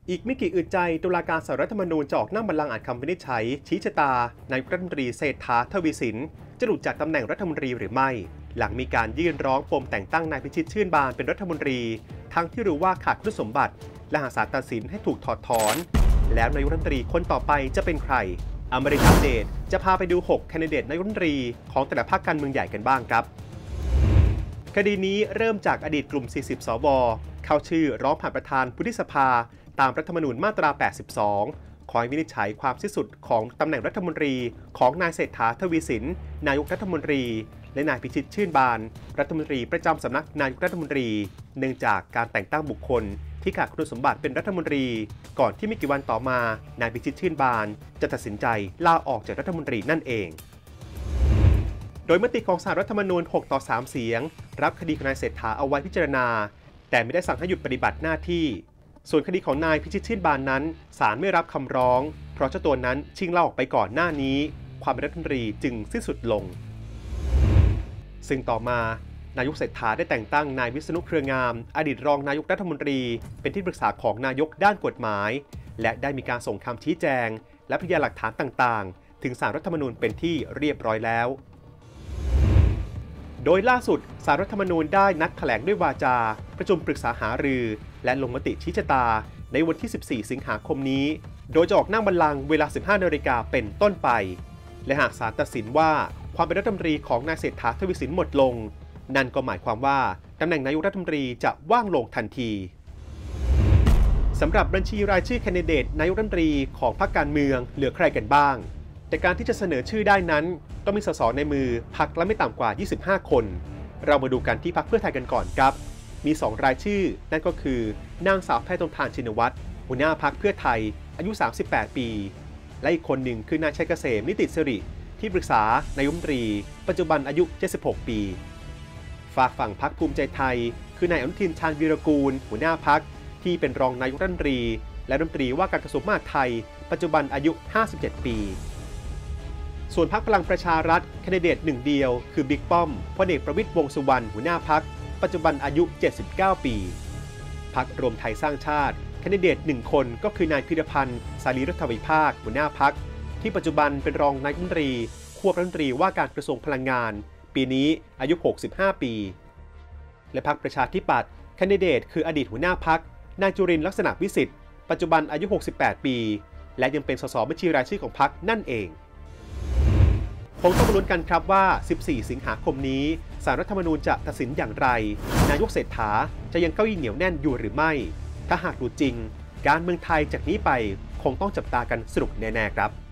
อีกไม่กี่อึดใจตุลาการศาลรัฐธรรมนูญจะออกนั่งบัลลังก์อ่านคำวินิจฉัยชี้ชะตานายกรัฐมนตรีเศรษฐา ทวีสินจะหลุดจากตำแหน่งรัฐมนตรีหรือไม่ หลังมีการยื่นร้องปมแต่งตั้งนายพิชิตชื่นบานเป็นรัฐมนตรีทั้งที่รู้ว่าขาดคุณสมบัติและหากศาลตัดสินให้ถูกถอดถอนแล้วนายกรัฐมนตรีคนต่อไปจะเป็นใครอเมริกันอัปเดตจะพาไปดู6แคนดิเดตนายกรัฐมนตรีของแต่ละพรรคการเมืองใหญ่กันบ้างครับคดีนี้เริ่มจากอดีตกลุ่ม 40 สวเข้าชื่อร้องผ่านประธานวุฒิสภาตามรัฐธรรมนูญมาตรา 82 ขอให้วินิจฉัยความสิ้นสุดของตำแหน่งรัฐมนตรีของนายเศรษฐา ทวีสินนายกรัฐมนตรีและนายพิชิตชื่นบานรัฐมนตรีประจำสำนักนายกรัฐมนตรีเนื่องจากการแต่งตั้งบุคคลที่ขาดคุณสมบัติเป็นรัฐมนตรีก่อนที่ไม่กี่วันต่อมานายพิชิตชื่นบานจะตัดสินใจลาออกจากรัฐมนตรีนั่นเองโดยมติของศาลรัฐธรรมนูญ 6-3 เสียงรับคดีของนายเศรษฐาเอาไว้พิจารณาแต่ไม่ได้สั่งให้หยุดปฏิบัติหน้าที่ส่วนคดีของนายพิชิตชื่นบานนั้นศาลไม่รับคำร้องเพราะเจ้าตัวนั้นชิ่งลาออกไปก่อนหน้านี้ความเป็นรัฐมนตรีจึงสิ้นสุดลงซึ่งต่อมานายกเศรษฐาได้แต่งตั้งนายวิษณุเครืองามอดีตรองนายกรัฐมนตรีเป็นที่ปรึกษาของนายกด้านกฎหมายและได้มีการส่งคำชี้แจงและพยานหลักฐานต่างๆถึงศาลรัฐธรรมนูญเป็นที่เรียบร้อยแล้วโดยล่าสุดศาลรัฐธรรมนูญได้นัดแถลงด้วยวาจาประชุมปรึกษาหารือและลงมติชี้ชะตาในวันที่ 14 สิงหาคมนี้โดยจะออกนั่งบัลลังก์เวลา 15 นาฬิกาเป็นต้นไปและหากศาลตัดสินว่าความเป็นรัฐมนตรีของนายเศรษฐา ทวีสินหมดลงนั่นก็หมายความว่าตำแหน่งนายกรัฐมนตรีจะว่างลงทันทีสำหรับบัญชีรายชื่อแคนดิเดตนายกรัฐมนตรีของพรรคการเมืองเหลือใครกันบ้างแต่การที่จะเสนอชื่อได้นั้นต้องมีสสในมือพรรคละไม่ต่ำกว่า 25 คนเรามาดูกันที่พรรคเพื่อไทยกันก่อนครับมี2รายชื่อนั่นก็คือนางสาวแพทองธารชินวัตรหัวหน้าพรรคเพื่อไทยอายุ 38 ปีและอีกคนหนึ่งคือนายชัยเกษมนิติสิริที่ปรึกษานายกรัฐมนตรีปัจจุบันอายุ 76 ปีฝากฝั่งพรรคภูมิใจไทยคือนายอนุทิน ชาญวีรกูลหัวหน้าพรรคที่เป็นรองนายกรัฐมนตรีและรัฐมนตรีว่าการกระทรวงมหาดไทยปัจจุบันอายุ 57 ปีส่วนพรรคพลังประชารัฐแคนดิเดตหนึ่งเดียวคือบิ๊กป้อมพลเอกประวิตรวงษ์สุวรรณหัวหน้าพรรคปัจจุบันอายุ 79 ปีพรรครวมไทยสร้างชาติแคนดิเดต1คนก็คือนายพิรพันธ์สารีรัฐวิภาคหัวหน้าพรรคที่ปัจจุบันเป็นรองนายกรัฐมนตรีควบรัฐมนตรีว่าการกระทรวงพลังงานปีนี้อายุ 65 ปีและพรรคประชาธิปัตย์แคนดิเดตคืออดีตหัวหน้าพรรคนายจุรินทร์ลักษณะวิสิทธิ์ปัจจุบันอายุ 68 ปีและยังเป็นสสบัญชีรายชื่อของพรรคนั่นเองคงต้องลุ้นกันครับว่า 14 สิงหาคมนี้ศาลรัฐธรรมนูญจะตัดสินอย่างไรนายกเศรษฐาจะยังเก้าอี้เหนียวแน่นอยู่หรือไม่ถ้าหากดูจริงการเมืองไทยจากนี้ไปคงต้องจับตากันสนุกแน่ๆครับ